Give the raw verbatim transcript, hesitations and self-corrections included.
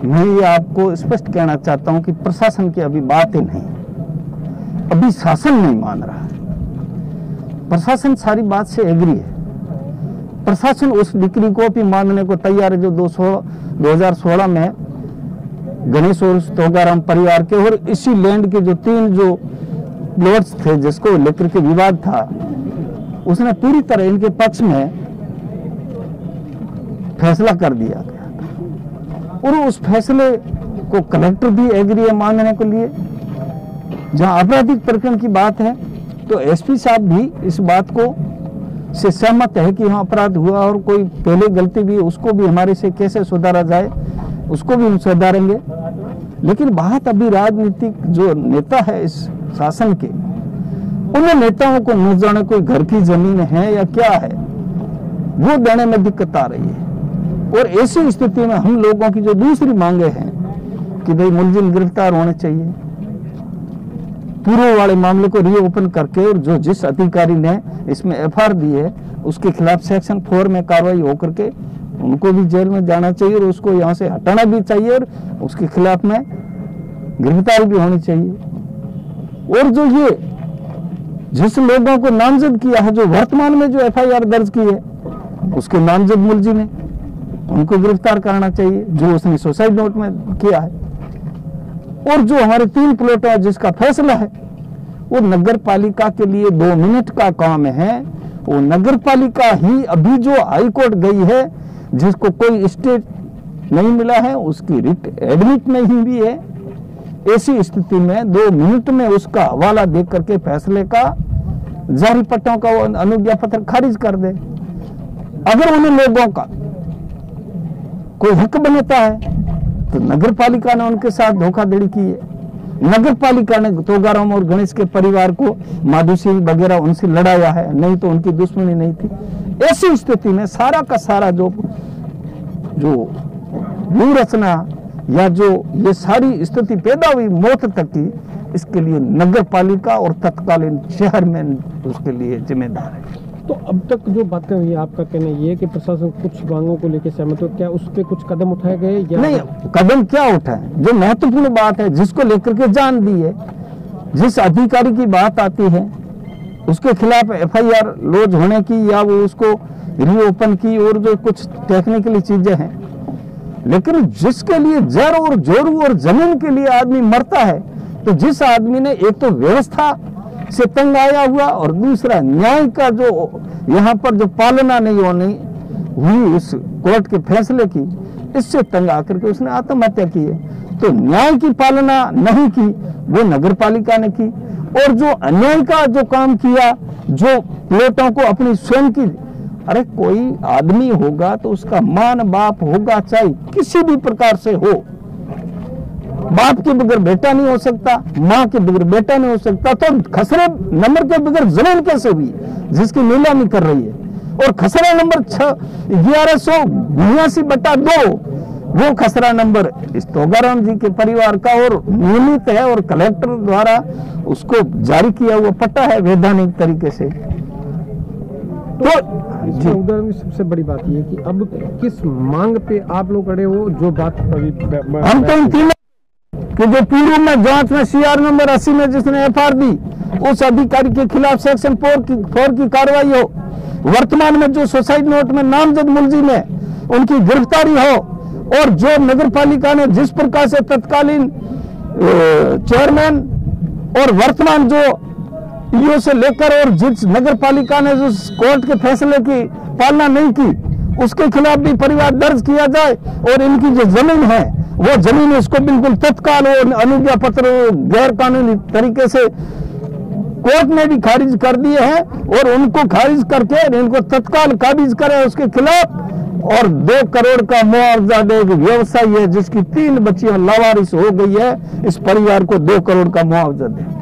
मैं ये आपको स्पष्ट कहना चाहता हूं कि प्रशासन की अभी बात ही नहीं, अभी शासन नहीं मान रहा। प्रशासन सारी बात से एग्री है। प्रशासन उस डिक्री को भी मानने को तैयार है जो दो हजार सोलह में गणेश और तोगाराम परिवार के और इसी लैंड के जो तीन जो प्लॉट्स थे जिसको लेकर के विवाद था, उसने पूरी तरह इनके पक्ष में फैसला कर दिया गया और उस फैसले को कलेक्टर भी एग्री है मानने के लिए। जहां आपराधिक प्रकरण की बात है तो एसपी साहब भी इस बात को से सहमत है कि हाँ अपराध हुआ और कोई पहले गलती भी उसको भी हमारे से कैसे सुधारा जाए उसको भी हम सुधारेंगे। लेकिन बात अभी राजनीतिक जो नेता है इस शासन के, उन नेताओं को न जाने कोई घर की जमीन है या क्या है वो देने में दिक्कत आ रही है। और ऐसी स्थिति में हम लोगों की जो दूसरी मांगे हैं कि भाई मुलजिम गिरफ्तार होने चाहिए, पूर्व वाले मामले को रीओपन करके और जो जिस अधिकारी ने इसमें एफ आई आर दी है उसके खिलाफ सेक्शन फोर में कार्रवाई होकर के उनको भी जेल में जाना चाहिए और उसको यहाँ से हटाना भी चाहिए और उसके खिलाफ में गिरफ्तारी भी होनी चाहिए। और जो ये जिस लोगों को नामजद किया है, जो वर्तमान में जो एफ आई आर दर्ज की है उसके नामजद मुलजिम है, उनको गिरफ्तार करना चाहिए जो उसने सुसाइड नोट में किया है। और जो हमारे तीन प्लॉट है जिसका फैसला है वो नगर पालिका के लिए दो मिनट का काम है। वो नगर पालिका ही अभी जो हाई कोर्ट गई है जिसको कोई स्टेट नहीं मिला है उसकी रिट एडमिट नहीं भी है, ऐसी स्थिति में दो मिनट में उसका हवाला देख करके फैसले का जारी पट्टों का अनुज्ञा पत्र खारिज कर दे। अगर उन लोगों का कोई हक बनता है तो नगर पालिका ने उनके साथ धोखाधड़ी की है। नगर पालिका ने तोगाराम और गणेश के परिवार को माधु सिंह वगैरह उनसे लड़ाया है, नहीं तो उनकी दुश्मनी नहीं थी। ऐसी स्थिति में सारा का सारा जो जो व्यू रचना या जो ये सारी स्थिति पैदा हुई मौत तक की, इसके लिए नगर पालिका और तत्कालीन शहर में उसके लिए जिम्मेदार है। तो अब तक जो बातें हुई, आपका कहना ये है कि प्रशासन कुछ मांगों को लेकर सहमत हो, क्या उस पर कुछ कदम उठाए गए या नहीं? कदम क्या उठाए? जो महत्वपूर्ण बात है जिसको लेकर के जान दी है, जिस अधिकारी की बात आती है उसके खिलाफ एफ आई आर लॉन्च होने की या वो उसको रीओपन की और जो कुछ टेक्निकली चीजें हैं, लेकिन जिसके लिए जड़ और जोरू और जमीन के लिए आदमी मरता है, तो जिस आदमी ने एक तो व्यवस्था से तंग आया हुआ और दूसरा न्याय का जो यहाँ पर जो पालना नहीं होनी हुई इस कोर्ट के फैसले की, इससे तंग आकर के उसने आत्महत्या की है। तो न्याय की पालना नहीं की वो नगर पालिका ने की और जो अन्याय का जो काम किया, जो प्लॉटों को अपनी स्वयं की, अरे कोई आदमी होगा तो उसका मान बाप होगा, चाहे किसी भी प्रकार से हो। बाप के बगैर बेटा नहीं हो सकता, माँ के बगैर बेटा नहीं हो सकता, तो खसरे नंबर के बगैर जमीन कैसे हुई जिसकी नीलामी कर रही है? और खसरा नंबर छह ग्यारह सौ उन्यासी बटा दो वो खसरा नंबर इस तोगाराम जी के परिवार का और नियमित है और कलेक्टर द्वारा उसको जारी किया हुआ पट्टा है वैधानिक तरीके से। तो उधर में सबसे बड़ी बात ये कि अब किस मांग पे आप लोग अड़े हो? जो बात हम तो इन तीनों कि जो पूर्व में जांच में सी आर नंबर अस्सी में जिसने एफ आई आर दी उस अधिकारी के खिलाफ सेक्शन फोर की फोर की कार्रवाई हो, वर्तमान में जो सुसाइड नोट में नामजद मुलजिम है उनकी गिरफ्तारी हो, और जो नगर पालिका ने जिस प्रकार से तत्कालीन चेयरमैन और वर्तमान जो ईओ से लेकर और जिस नगर पालिका ने जो कोर्ट के फैसले की पालना नहीं की उसके खिलाफ भी परिवार दर्ज किया जाए और इनकी जो जमीन है वो जमीन इसको बिल्कुल तत्काल और अनुज्ञा पत्र गैर कानूनी तरीके से कोर्ट ने भी खारिज कर दिए हैं और उनको खारिज करके इनको तत्काल काबिज करे उसके खिलाफ, और दो करोड़ का मुआवजा दे। व्यवसायी है जिसकी तीन बच्चियां लावारिस हो गई है, इस परिवार को दो करोड़ का मुआवजा दे।